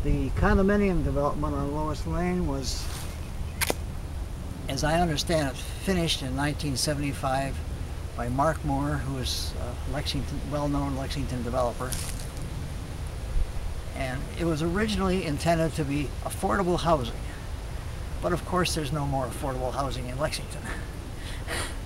The condominium development on Lois Lane was, as I understand it, finished in 1975 by Mark Moore, who is a well-known Lexington developer. And it was originally intended to be affordable housing. But of course there's no more affordable housing in Lexington.